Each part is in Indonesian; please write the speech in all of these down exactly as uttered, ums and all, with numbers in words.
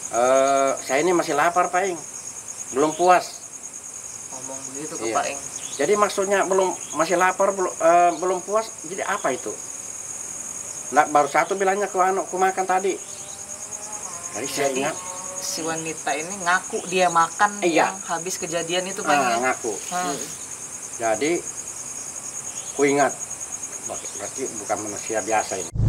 Uh, saya ini masih lapar, Pak Ing. Belum puas. Ngomong begitu ke Iya. Pak Ing. Jadi maksudnya belum masih lapar, belum uh, belum puas. Jadi apa itu? Nah, baru satu bilangnya ke anakku makan tadi. Jadi saya Jadi ingat. si wanita ini ngaku dia makan Iya. yang habis kejadian itu Pak Ing. Nah, ya? ngaku. Hmm. Jadi ku ingat. Berarti bukan manusia biasa ini.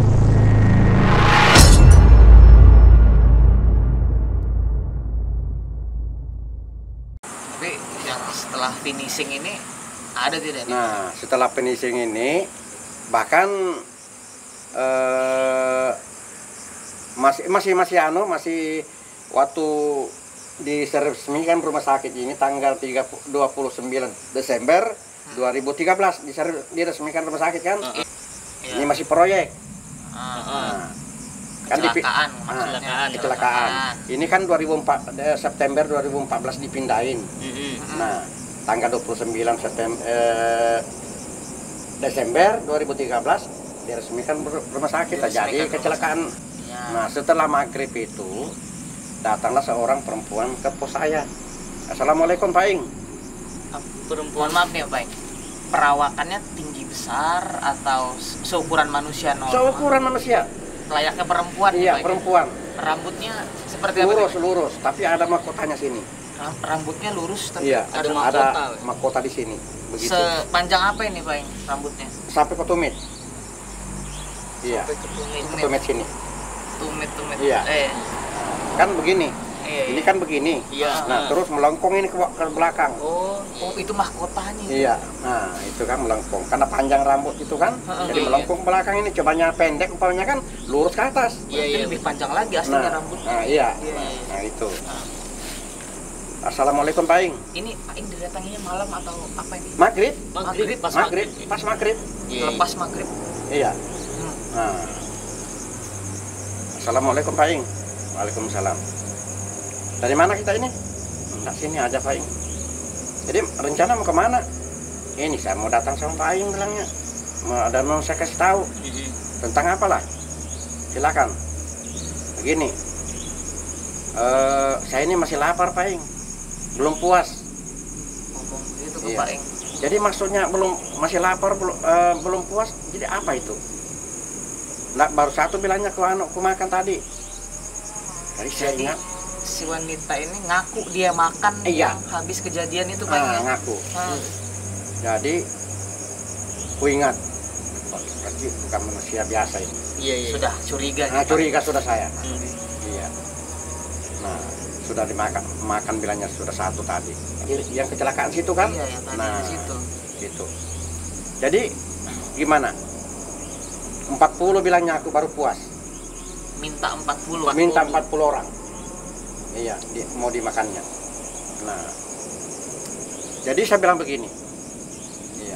Tapi yang setelah finishing ini ada tidak? Nah, setelah finishing ini bahkan eh, masih masih masih anu masih waktu diresmikan rumah sakit ini tanggal dua puluh sembilan Desember dua ribu tiga belas diresmikan rumah sakit kan. Iya. Ini masih proyek. Ah, Nah, kan di- kecelakaan, ah, maksudnya. kecelakaan. Ini kan dua ribu empat eh, September dua ribu empat belas dipindahin. Mm-hmm. Nah, tanggal dua puluh sembilan September eh, Desember dua ribu tiga belas diresmikan rumah sakit. Diresmikan Jadi rumah kecelakaan. Ya. Nah, setelah maghrib itu datanglah seorang perempuan ke pos saya. Assalamualaikum, Pak Ing. Perempuan, maaf nih Pak Ing. Perawakannya tinggi besar atau seukuran manusia normal? Seukuran manusia. Layaknya perempuan. Iya, Pak Ing. perempuan. Rambutnya seperti apa? Lurus, Pak? lurus, tapi ada mahkotanya sini. Ram- Rambutnya lurus tapi Iya, ada ada, mahkota. ada mahkota di sini. Begitu. Sepanjang apa ini Pak Ing rambutnya? Sampai ke tumit. Iya, Sampai ke tumit. ke tumit sini. Tumit, tumit. Iya. Eh, Kan begini. iya, Ini iya. kan begini. Iya. Nah, terus melengkung ini ke, ke belakang. Oh, oh itu mahkotanya. Iya. Nah, itu kan melengkung. Karena panjang rambut itu kan. Heeh, Jadi iya. melengkung ke belakang ini. Cobanya pendek, umpamanya kan lurus ke atas. Iya, iya, lebih panjang lagi aslinya Nah, rambutnya. nah, iya. Iya, iya. Nah, itu. Nah, Assalamualaikum, Pak Ing. ini Pak Ing didatanginya malam atau apa ini? Maghrib. Maghrib, pas Maghrib. Pas maghrib. Lepas maghrib. Iya. Hmm. Nah. Assalamualaikum, Pak Ing. Waalaikumsalam. Dari mana kita ini? Enggak, sini aja, Pak Ing. Jadi rencana mau kemana? Ini saya mau datang sama Pak Ing bilangnya. Mau ada mau saya kasih tahu tentang apalah. Silakan. Begini. Eh, saya ini masih lapar, Pak Ing. Belum puas. Ngomong begitu ke Iya. Pak Ing. Jadi maksudnya belum masih lapar, belum eh, belum puas. Jadi apa itu? Nah, baru satu bilangnya ke anakku makan tadi. Jadi saya Jadi ingat. si wanita ini ngaku dia makan Iya. yang habis kejadian itu Pak Ing. Ah, ya? ngaku. Hmm. Jadi ku ingat. Oh, berarti bukan manusia biasa ini. Iya, iya. Sudah curiga. Nah, nih, Pak. curiga sudah saya. Hmm. Iya. Nah, sudah dimakan, makan bilangnya sudah satu tadi. Yang kecelakaan situ kan? Iya, yang tadi Nah, di situ. gitu. Jadi gimana? empat puluh bilangnya aku baru puas. Minta empat puluh. Minta empat puluh orang. Iya, di, mau dimakannya. Nah, jadi saya bilang begini. Iya.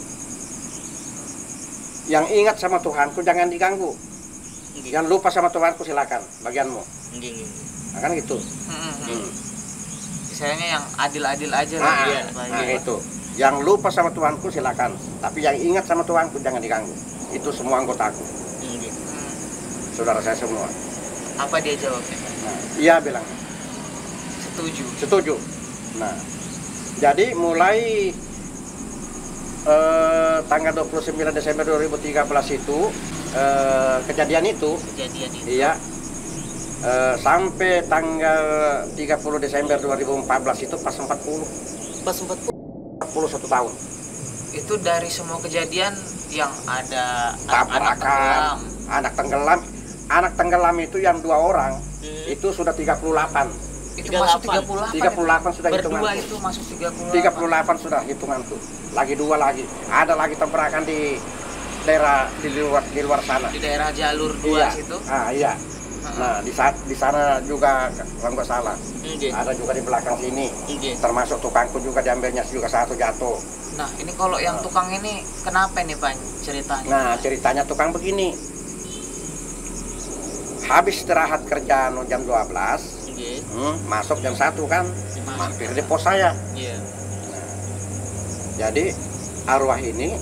Yang ingat sama Tuhanku jangan diganggu. Yang lupa sama Tuhanku silakan, bagianmu. Nah, kan gitu. Hmm. Hmm. Misalnya yang adil-adil aja lah. Nah, Iya, Pak Ing. nah itu. Yang lupa sama Tuhanku silakan, tapi yang ingat sama Tuhanku jangan diganggu. Itu semua anggotaku, Hmm. saudara saya semua. Apa dia jawabnya? Nah, iya bilang. Setuju. Setuju. Nah, jadi mulai eh, tanggal dua puluh sembilan Desember dua ribu tiga belas itu eh, kejadian itu, Kejadian itu. iya, eh, sampai tanggal tiga puluh Desember dua ribu empat belas itu pas empat puluh, Pas empat puluh. empat puluh satu tahun. Itu dari semua kejadian yang ada anak-anak tenggelam. Tabrakan, anak tenggelam, anak tenggelam itu yang dua orang Hmm. itu sudah tiga puluh delapan. Itu tiga puluh masuk delapan. tiga puluh delapan. tiga puluh delapan sudah Berdua hitungan. itu masuk tiga puluh delapan. tiga puluh delapan sudah hitunganku. Lagi dua lagi. Ada lagi tabrakan di daerah di luar di luar sana. Di daerah jalur dua Iya. situ. Ah, iya. Nah, di saat di sana juga kalau nggak salah. Oke. Ada juga di belakang sini. Oke. Termasuk tukangku juga diambilnya juga satu jatuh. Nah, ini kalau yang tukang ini kenapa nih Pak ceritanya? Nah, ceritanya tukang begini. Habis istirahat kerja no, jam dua belas, Oke. hmm, masuk jam satu kan, mampir di pos saya. Iya. Jadi arwah ini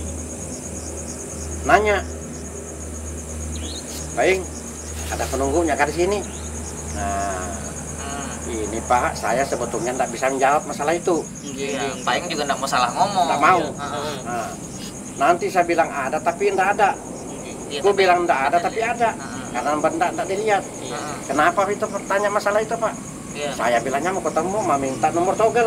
nanya, Baing, ada penunggunya kan di sini. Nah, Hmm. ini Pak, saya sebetulnya nggak bisa menjawab masalah itu. Iya, Pak Ing juga nggak mau salah ngomong. Nggak mau. Heeh. Nah, nanti saya bilang ada tapi nggak ada. Iya, Gue tapi- bilang nggak ada tapi ada. Heeh. Karena benda nggak dilihat. Heeh. Kenapa itu bertanya masalah itu Pak? Iya. Saya bilangnya mau ketemu, mau minta nomor togel.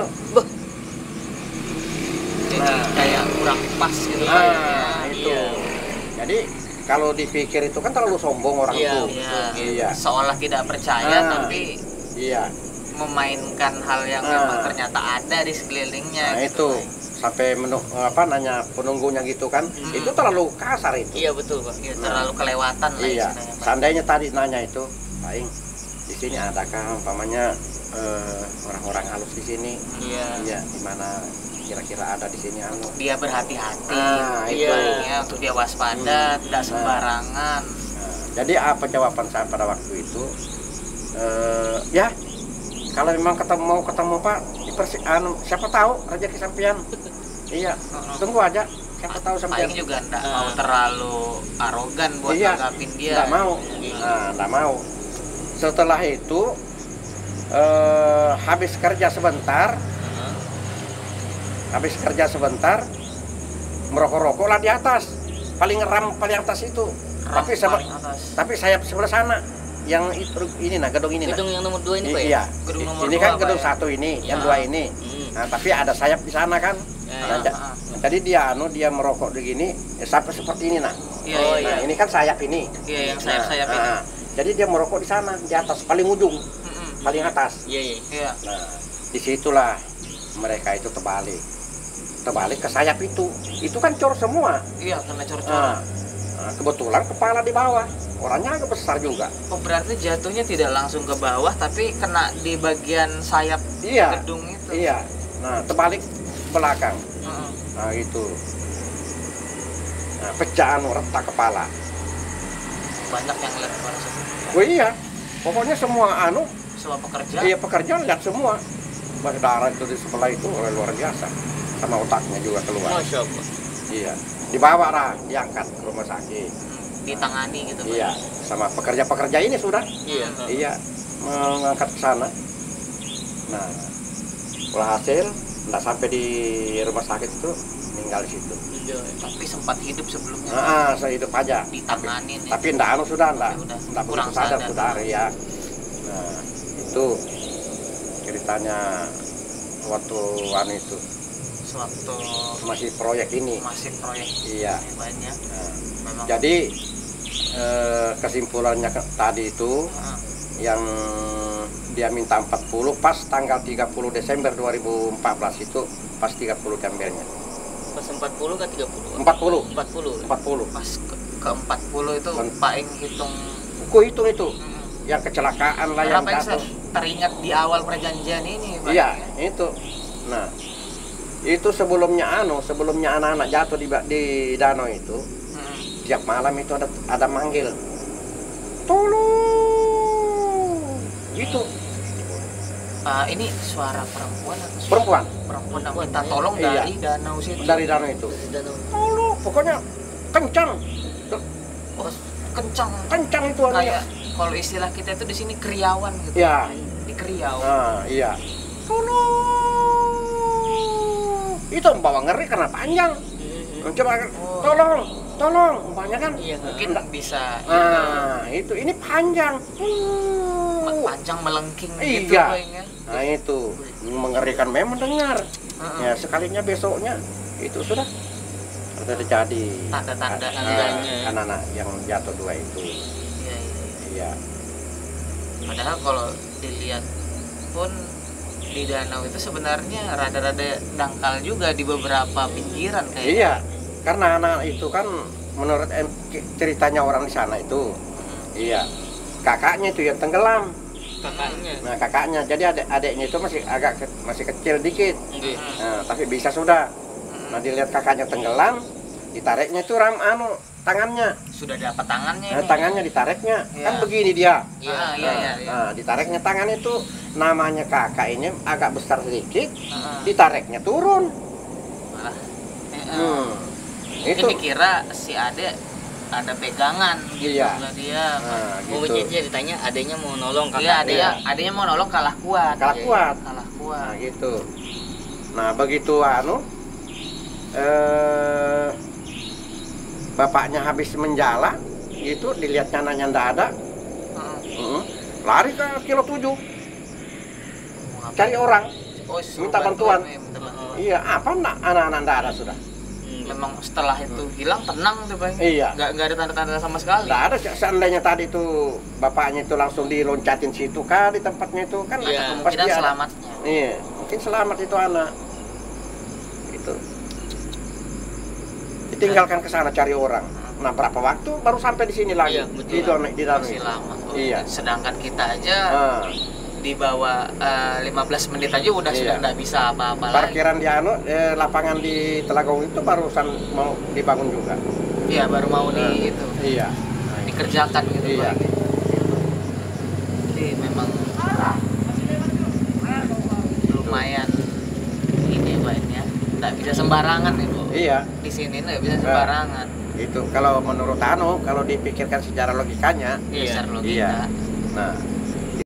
Jadi Nah. kayak kurang pas gitu Pak. Nah, itu. Iya. Jadi kalau dipikir itu kan terlalu sombong orang Iya, tuh. Iya. Iya. Seolah tidak percaya Ah. tapi Iya. memainkan hal yang Ah. memang ternyata ada di sekelilingnya. Nah gitu, itu Pak. sampai menu apa nanya penunggunya gitu kan, Hmm. itu terlalu kasar itu. Iya betul Pak. Iya, Nah. terlalu kelewatan lah Iya. istilahnya, Pak. Seandainya tadi nanya itu, Pak Ing, di sini adakah umpamanya eh, orang-orang halus di sini? Iya. Iya, di mana kira-kira ada di sini anu? Dia berhati-hati. Ah, itu. Iya, untuk dia waspada, Hmm. tidak Nah. sembarangan. Nah, jadi apa jawaban saya pada waktu itu? Eh, ya, kalau memang ketemu mau ketemu Pak, dipersi, anu, siapa tahu rezeki sampean. Iya, Heeh. tunggu aja. Siapa tahu Pak sampean. Ing juga enggak Nah. mau terlalu arogan buat Iya, nanggapin dia. nggak mau. Nah, nggak mau. Setelah itu eh, habis kerja sebentar, Heeh. habis kerja sebentar, merokok-rokok lah di atas, paling ram paling atas itu. Ram Tapi sama, paling atas. tapi sayap sebelah sana, yang itu ini nah gedung ini nah. Gedung yang nomor dua ini I- Pak ya? iya. Gedung nomor Ini dua, kan Pak, gedung ya? satu ini, yang Ya. dua ini. Hmm. Nah, tapi ada sayap di sana kan. Ya, Nah, ya. ja- Ah, Jadi dia anu dia merokok begini, ya, sampai seperti ini nah. Iya, Oh, iya. Nah, ini kan sayap ini. Iya, yang sayap-sayap Nah, ini. nah, jadi dia merokok di sana, di atas paling ujung, Mm-mm. paling atas. Iya iya. Iya. Nah, disitulah mereka itu terbalik, terbalik ke sayap itu. Itu kan cor semua. Iya, kena cor-cor. Nah, nah, kebetulan kepala di bawah, orangnya agak besar juga. Oh, berarti jatuhnya tidak langsung ke bawah tapi kena di bagian sayap Iya, gedung itu. iya. Nah, terbalik belakang. Heeh. Nah, itu. Nah, pecah anu retak kepala. Banyak yang lihat pada saat itu. Oh iya, pokoknya semua anu, Semua pekerja. iya pekerja lihat semua. Berdarah itu di sebelah itu luar biasa. Sama otaknya juga keluar. Masya Allah. Iya, dibawa lah, diangkat ke rumah sakit. Hmm, ditangani gitu, Pak. Iya, sama pekerja-pekerja ini sudah. Iya. Hmm. Iya, mengangkat ke sana. Nah, hasil nggak sampai di rumah sakit itu meninggal di situ. Iya. Tapi sempat hidup sebelumnya. Pak. Nah, saya hidup aja. Ditanganin ya. Tapi ndak anu sudah ndak, Ya udah, ndak kurang begitu sadar sadar. sudah ya. Nah, itu ceritanya waktu anu itu Sewaktu masih proyek ini. masih proyek Iya. banyak. Nah, Memang. jadi eh, kesimpulannya ke- tadi itu Heeh. yang dia minta empat puluh pas tanggal tiga puluh Desember dua ribu empat belas itu pas tiga puluh gambarnya. Pas empat puluh ke tiga puluh? empat puluh, empat puluh. empat puluh. Pas ke, ke empat puluh itu Ben- Pak Ing hitung. Ku hitung itu Mm-mm. yang kecelakaan lah yang Berapa yang jatuh. saya teringat di awal perjanjian ini, Pak? Iya, Ing, ya? itu. Nah, itu sebelumnya anu, sebelumnya anak-anak jatuh di ba- di danau itu, Mm-mm. tiap malam itu ada ada manggil. Tolong. Gitu. Ah, ini suara perempuan atau suara Perempuan perempuan yang Perempuan, minta iya. tolong Iya. dari danau situ. dari danau itu. Danau. Tolong, pokoknya kencang. Oh, kencang. Kencang itu anunya. Kayak kalau istilah kita itu di sini kriawan gitu. Ya. Di kriau. Nah, iya. Tolong. Itu membawa ngeri karena panjang. Mhm. Coba Oh. tolong, tolong, umpamanya kan. Iya. Mungkin bisa Nah, itu ini panjang. me- Uh. panjang melengking gitu, Iya. Pak Ing, ya. Nah, itu mengerikan memang dengar. Heeh. Ya, sekalinya besoknya itu sudah sudah terjadi Tanda-tanda ah, tandanya. anak-anak yang jatuh dua itu. Iya, iya, iya. Iya. Padahal kalau dilihat pun di danau itu sebenarnya rada-rada dangkal juga di beberapa pinggiran kayaknya. Iya. Karena anak itu kan menurut em- ceritanya orang di sana itu, Mm-mm. iya. Kakaknya itu yang tenggelam. Kakaknya. Nah, kakaknya. Jadi adik-adiknya itu masih agak ke- masih kecil dikit. Iya. Nah, tapi bisa sudah. Mm-mm. Nah, dilihat kakaknya tenggelam, ditariknya itu ram anu tangannya. Sudah dapat tangannya Nah, ini. tangannya ditariknya. Iya. Kan begini dia. Iya. Ah, iya, iya, iya. Nah, ditariknya tangan itu namanya kakak ini agak besar sedikit, Heeh. ditariknya turun. Malah. Eh, eh. Hmm. Itu Ini kira si Ade ada pegangan gitu Iya. lah dia. Nah, Oh, gitu. jadi ditanya adanya mau nolong kakak. Iya, adanya adanya mau nolong kalah kuat. Kalah Iya, kuat. Kalah Nah, kuat. gitu. Nah, begitu anu eh bapaknya habis menjala gitu, dilihat anaknya ndak ada, Heeh. heeh, lari ke kilo tujuh Mau ngapain? cari orang. Oh, suruh minta bantuan. ya, minta bantuan. Iya, apa nak anak-anak ndak ada sudah? Hmm. Memang setelah itu hilang tenang tuh Bang. Iya. Nggak nggak ada tanda-tanda sama sekali. Nggak ada, seandainya tadi tuh bapaknya itu langsung diloncatin situ kah di tempatnya itu kan Iya, ada Kemungkinan pasti ada. selamatnya. Iya, mungkin selamat itu anak. Gitu. Ditinggalkan ke sana cari orang. Nah, berapa waktu baru sampai di sini lagi? Iya, betul. Di dalam di dalam. Masih lama. Oh, Iya. Sedangkan kita aja Nah, di bawah eh, lima belas menit aja udah Iya. sudah nggak bisa apa-apa lagi. parkiran di anu eh, lapangan di Telagong itu barusan mau dibangun juga. Iya, baru mau Nah, di itu Iya. dikerjakan gitu Iya. Bang. Jadi memang lumayan ini Bang ya. Nggak bisa sembarangan nih Bu. Iya. Di sini nggak bisa sembarangan. Itu kalau menurut anu, kalau dipikirkan secara logikanya, Iya, secara logika. iya. Nah,